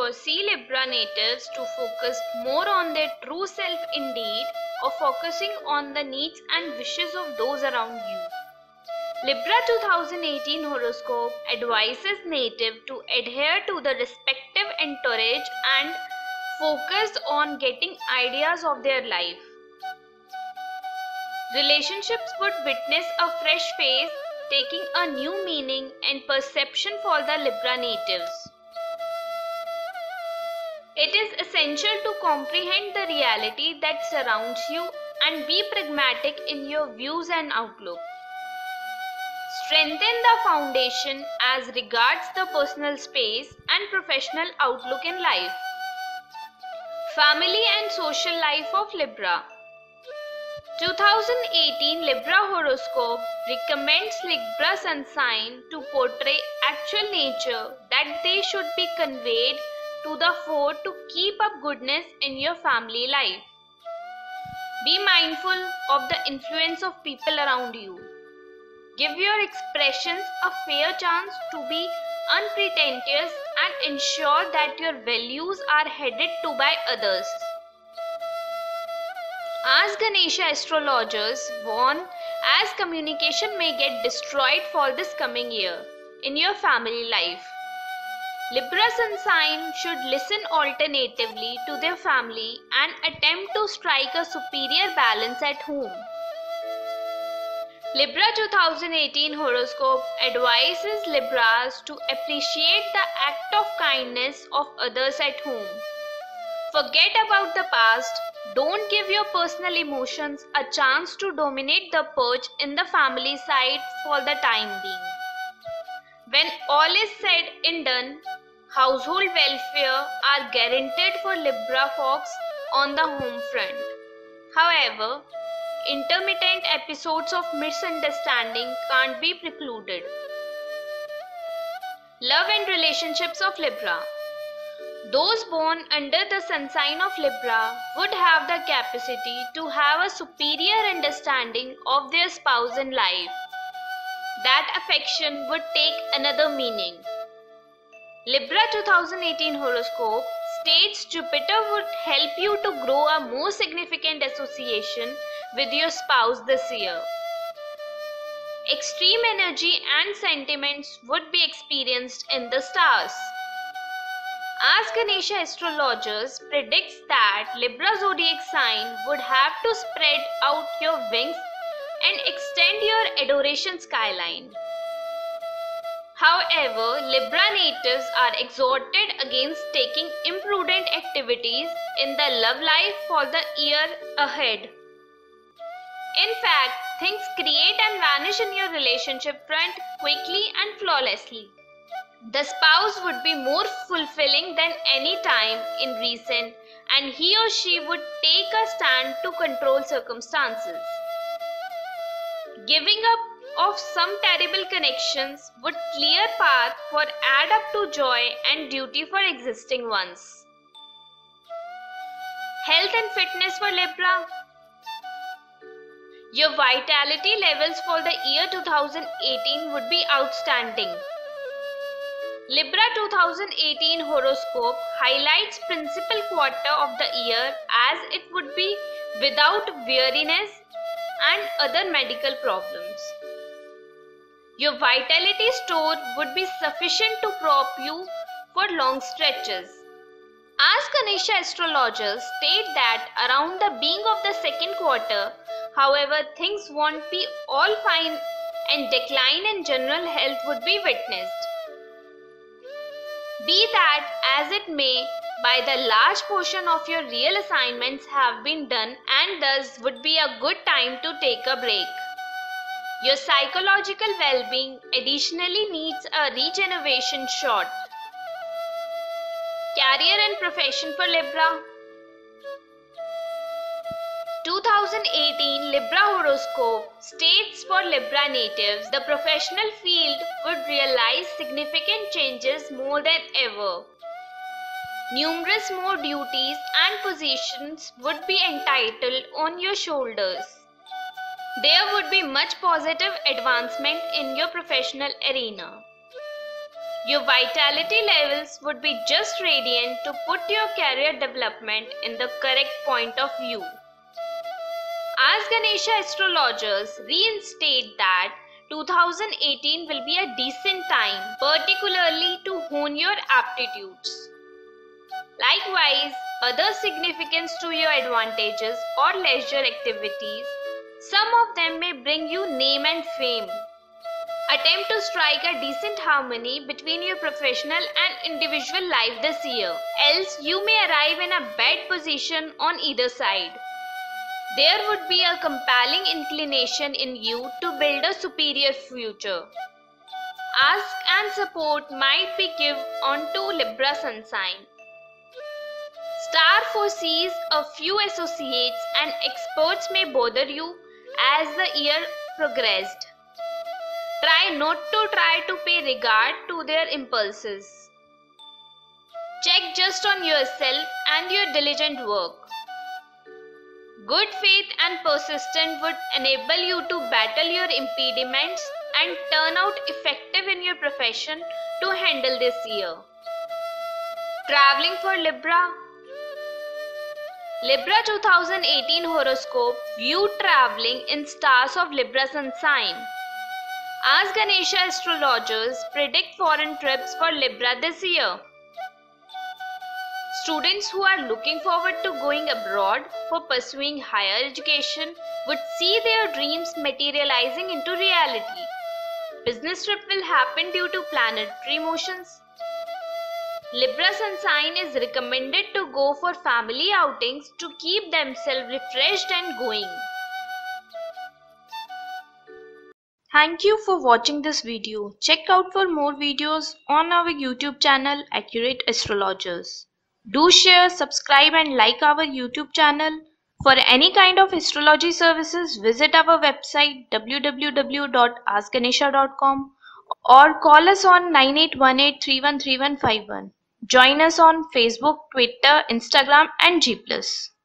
foresee Libra natives to focus more on their true self indeed of focusing on the needs and wishes of those around you. Libra 2018 horoscope advises native to adhere to the respective entourage and focus on getting ideas of their life. Relationships would witness a fresh phase, taking a new meaning and perception for the Libra natives. It is essential to comprehend the reality that surrounds you and be pragmatic in your views and outlook. Strengthen the foundation as regards the personal space and professional outlook in life. Family and social life of Libra. 2018 Libra horoscope recommends Libra sun sign to portray actual nature that they should be conveyed to the fore to keep up goodness in your family life. Be mindful of the influence of people around you. Give your expressions a fair chance to be unpretentious and ensure that your values are headed to by others. Askganesha astrologers warn as communication may get destroyed for this coming year in your family life. Libra sun sign should listen alternatively to their family and attempt to strike a superior balance at home. Libra 2018 horoscope advises Libras to appreciate the act of kindness of others at home. Forget about the past. Don't give your personal emotions a chance to dominate the perch in the family side for the time being. When all is said and done, household welfare are guaranteed for Libra folks on the home front. However, intermittent episodes of misunderstanding can't be precluded. Love and relationships of Libra. Those born under the sun sign of Libra would have the capacity to have a superior understanding of their spouse in life. That affection would take another meaning. Libra 2018 horoscope states Jupiter would help you to grow a more significant association with your spouse this year. Extreme energy and sentiments would be experienced in the stars. Askganesha astrologers predicts that Libra zodiac sign would have to spread out your wings and extend your adoration skyline. However, Libra natives are exhorted against taking imprudent activities in the love life for the year ahead. In fact, things create and vanish in your relationship front quickly and flawlessly. The spouse would be more fulfilling than any time in recent, and he or she would take a stand to control circumstances. Giving up of some terrible connections would clear path for add up to joy and duty for existing ones. Health and fitness for Libra. Your vitality levels for the year 2018 would be outstanding. Libra 2018 horoscope highlights principal quarter of the year as it would be without weariness and other medical problems. Your vitality store would be sufficient to prop you for long stretches. Askganesha astrologers state that around the beginning of the second quarter, however, things won't be all fine and decline in general health would be witnessed. Be that as it may, by the large portion of your real assignments have been done and thus would be a good time to take a break. Your psychological well-being additionally needs a regeneration shot. Career and profession for Libra. 2018 Libra horoscope states for Libra natives the professional field would realize significant changes more than ever. Numerous more duties and positions would be entitled on your shoulders. There would be much positive advancement in your professional arena. Your vitality levels would be just radiant to put your career development in the correct point of view. Askganesha astrologers reinstate that 2018 will be a decent time, particularly to hone your aptitudes. Likewise, other significance to your advantages or leisure activities, some of them may bring you name and fame. Attempt to strike a decent harmony between your professional and individual life this year, else you may arrive in a bad position on either side. There would be a compelling inclination in you to build a superior future. Ask and support might be given onto Libra sun sign. Star foresees a few associates and experts may bother you as the year progressed. Try not to pay regard to their impulses. Check just on yourself and your diligent work. Good faith and persistence would enable you to battle your impediments and turn out effective in your profession to handle this year. Traveling for Libra. Libra 2018 horoscope view traveling in stars of Libra sun sign. Askganesha astrologers predict foreign trips for Libra this year. Students who are looking forward to going abroad for pursuing higher education would see their dreams materializing into reality. Business trip will happen due to planetary motions. Libra sun sign is recommended to go for family outings to keep themselves refreshed and going. Thank you for watching this video. Check out for more videos on our YouTube channel Accurate Astrologers. Do share, subscribe and like our YouTube channel. For any kind of astrology services, visit our website www.askganesha.com or call us on 9818313151. Join us on Facebook, Twitter, Instagram and G+.